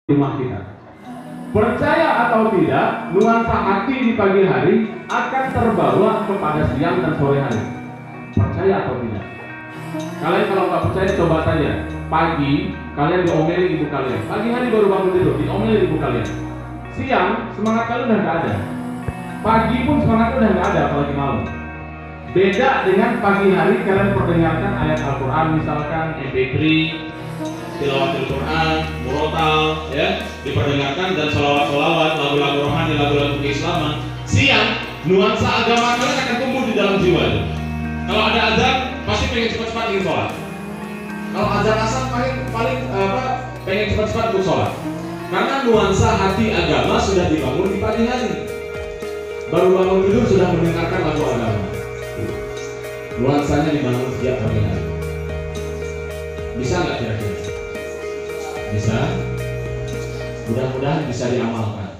rumah kita. Percaya atau tidak, nuansa hati di pagi hari akan terbawa kepada siang dan sore hari. Percaya atau tidak? Kalian kalau nggak percaya coba tanya. Pagi kalian diomeli ibu kalian. Pagi hari baru bangun tidur, diomeli ibu kalian. Siang semangat kalian udah nggak ada. Pagi pun semangat udah nggak ada, apalagi malam. Beda dengan pagi hari kalian perdengarkan ayat Al-Quran, misalkan MP3, tilawatil Quran, murotal, ya, diperdengarkan dan sholawat-sholawat, lagu-lagu rohani, lagu-lagu keislaman. Siang, nuansa agama kalian akan tumbuh di dalam jiwa itu. Kalau ada azan, pasti pengen cepat-cepat ingin sholat. Kalau azan asar paling pengen cepat-cepat untuk sholat. Karena nuansa hati agama sudah dibangun di pagi hari. Baru bangun tidur sudah mendengarkan lagu agama. Nuansanya dibangun sejak pagi hari. Bisa nggak kira-kira? Bisa? Mudah-mudahan bisa diamalkan.